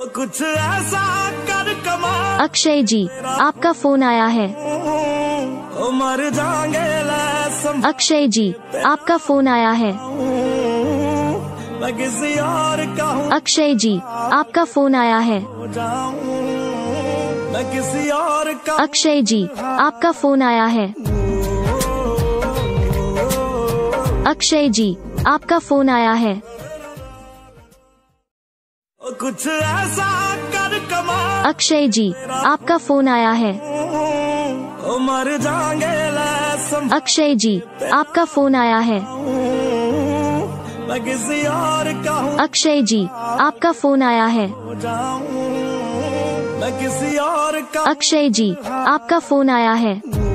कुछ ऐसा कर कमाल। अक्षय जी, आपका फोन आया है। मर जाएंगे। अक्षय जी, आपका फोन आया है। मैं किसी और का हूँ। अक्षय जी, आपका फोन आया है। मैं किसी और का। अक्षय जी, आपका फोन आया है। अक्षय जी, आपका फोन आया है। कुछ ऐसा कर कमाल। अक्षय जी, आपका फोन आया है। मर जाएंगे। अक्षय जी, आपका फोन आया है। मैं किसी और का हूँ। अक्षय जी, आपका फोन आया है। मैं किसी और का। अक्षय जी, आपका फोन आया है।